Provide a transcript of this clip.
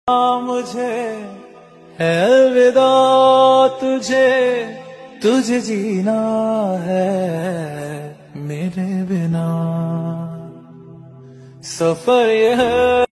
मुझे है अलविदा, तुझे जीना है मेरे बिना। सफर ये है